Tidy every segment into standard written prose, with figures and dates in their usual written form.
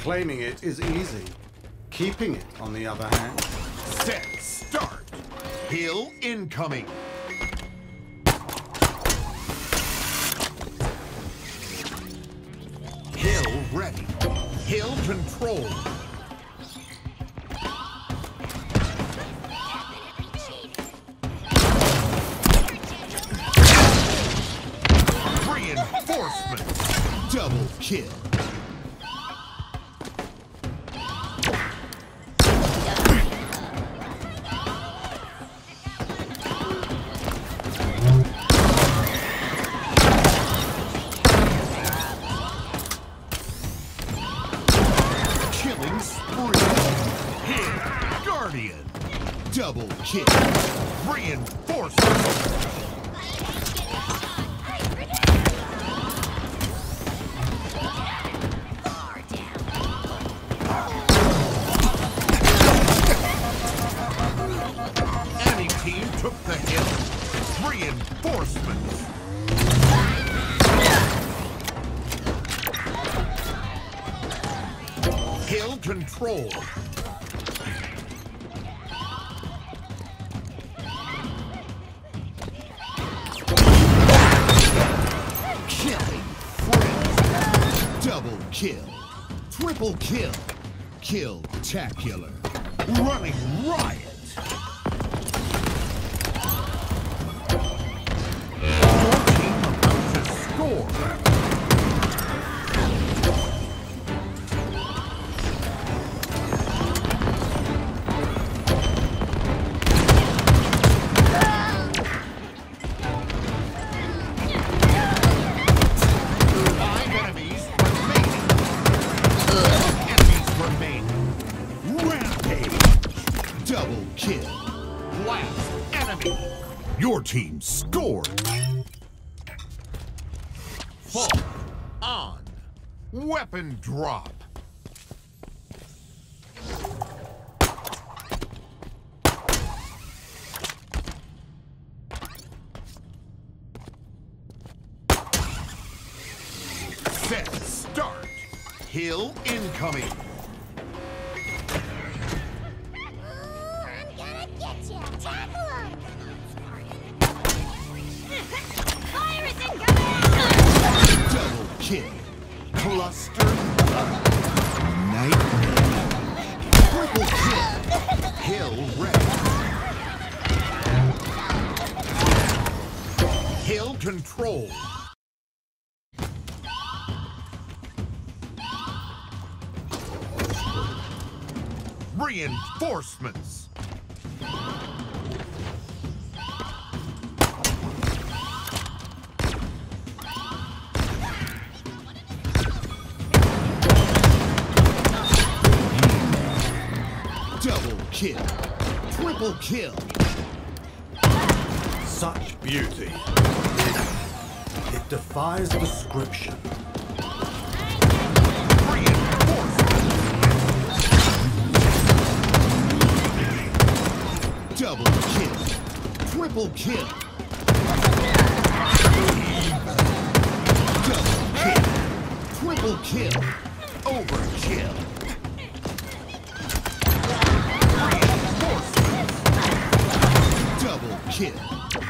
Claiming it is easy. Keeping it, on the other hand. Set, start. Hill incoming. Hill ready. Hill control. Reinforcements. Double kill. Killing spree. Hit. Guardian. Double kill. Reinforcements. Took the hill. Reinforcements. Hill control. Killing friends. Double kill. Triple kill. Kill-tacular. Running riot. Double kill. Last enemy. Your team scored. Fall on. Weapon drop. Set, start. Hill incoming. Double kill. Cluster. Nightmare. Triple kill. Hill ready. Hill control. Reinforcements. Double kill. Triple kill. Such beauty. It defies description. Double kill. Triple kill. Double kill. Triple kill. Overkill. Reinforcements. Double kill.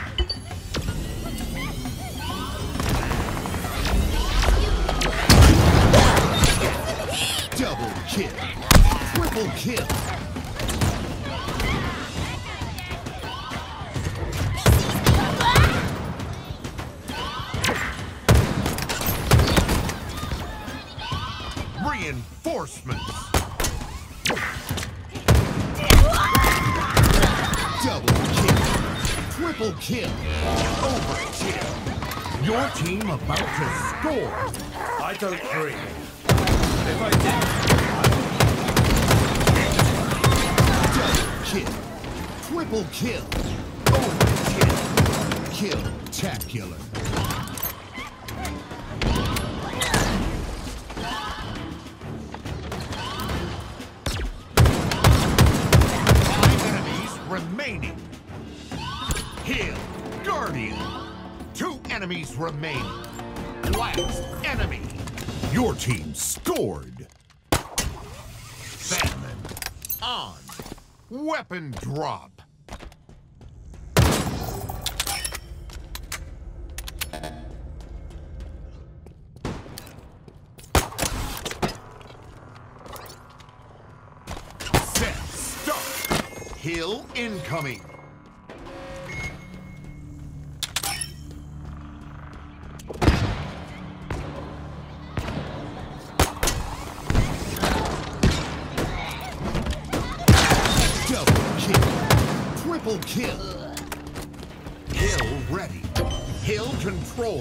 Double kill. Triple kill. Reinforcements. Double kill. Triple kill. Overkill. Your team about to score. I don't dream. If I did, double kill. Triple kill. Overkill. Kill-tacular. Remaining. Hill, Guardian. 2 enemies remain. Last enemy. Your team scored. On weapon drop. Set start. Hill incoming. Triple kill. Hill ready. Hill control.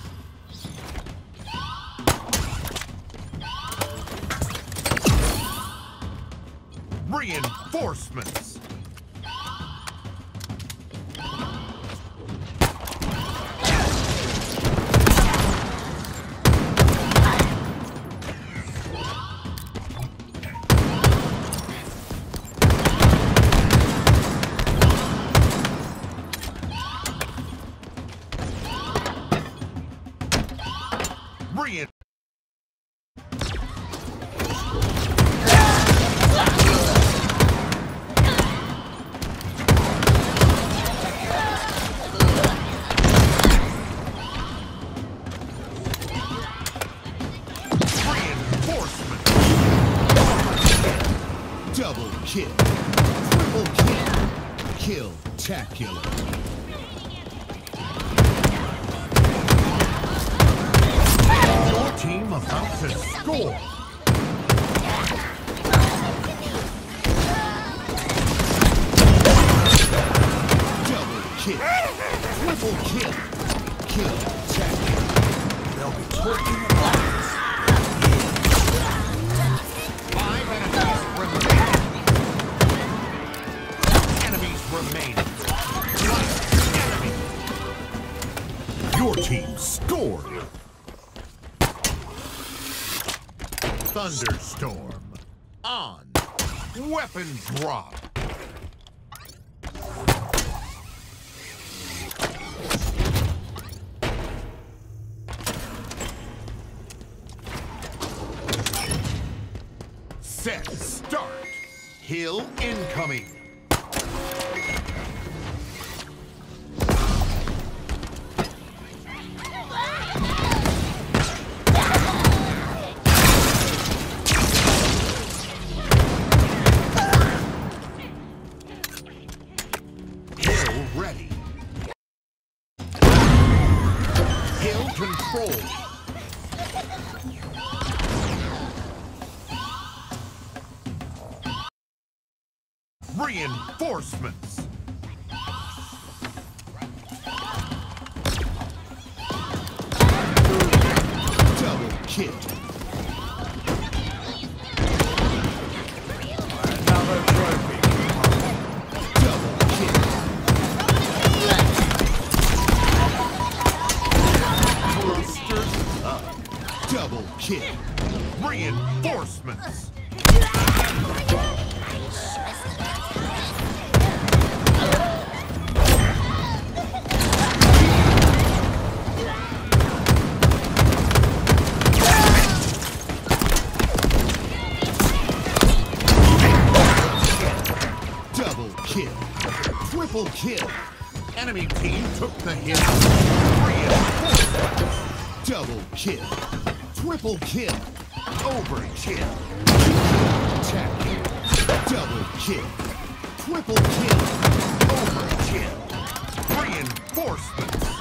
Reinforcements. Double kill. Triple kill. Kill-tacular. Your team about to score. Double kill. Triple kill. Kill-tacular. They'll be talking about this. Remaining. Enemy. Your team scored. Thunderstorm. On. Weapon drop. Set start. Hill incoming. Ready. Hill control. Reinforcements. Double kill. Another trophy. Double kill. Double kill. Reinforcements. Double kill. Triple kill. Enemy team took the hit. Reinforcements. Double kill. Triple kill. Overkill. Kill-tacular. Double kill. Triple kill. Overkill. Reinforcements.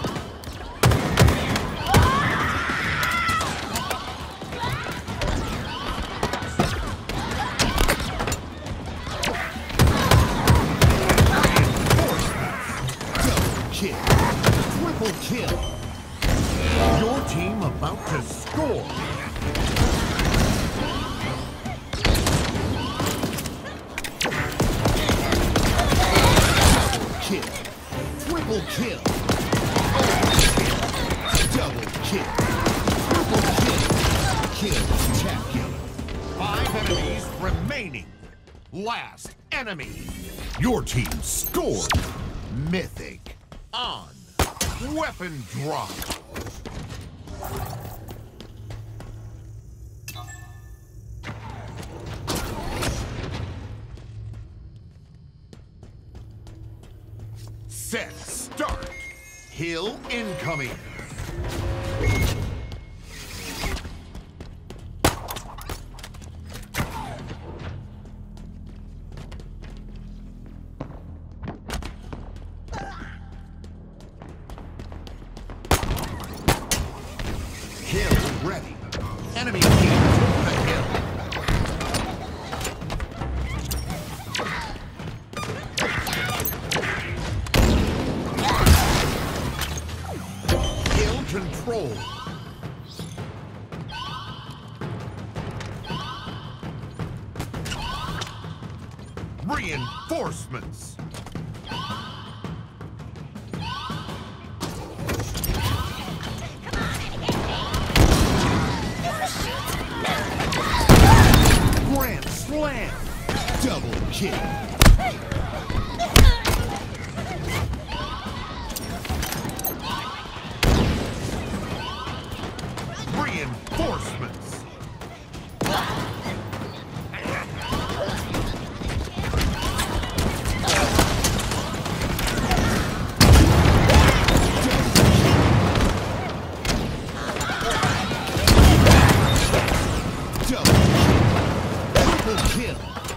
Kill. Triple kill. Your team about to score. Double kill. Triple kill. Double kill. Triple kill. Kill-tacular. 5 enemies remaining. Last enemy. Your team scored. Mythic. On. Weapon drop. Hill incoming. Hill ready. Enemy team took the hill. Hill control. Reinforcements. Grand slam. Double kill. Reinforcements. Double kill.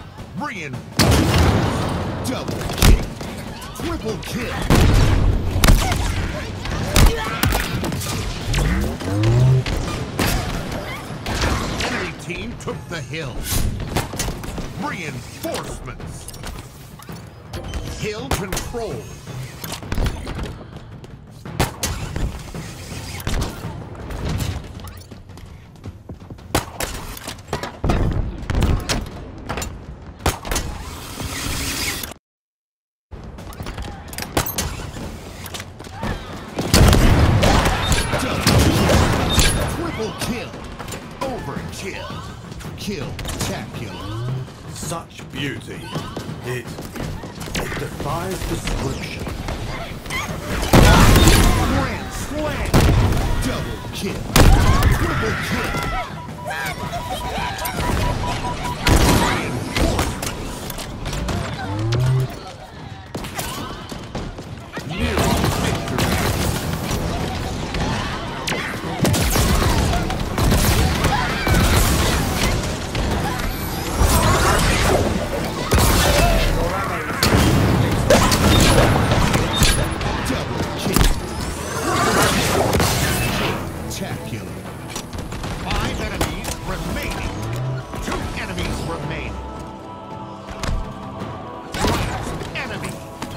Double kill. Triple kill. Enemy team took the hill. Reinforcements. Hill control. Triple kill. Overkill. Kill-tacular. Such beauty. It defies description. Grand slam. Double kill. Triple kill. Reinforcements. New victory. Spectacular. 5 enemies remaining. 2 enemies remaining. Last enemy.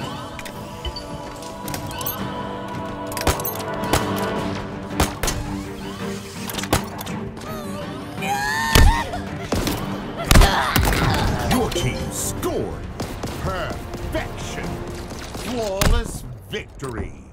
Your team scored. Perfection. Flawless victory.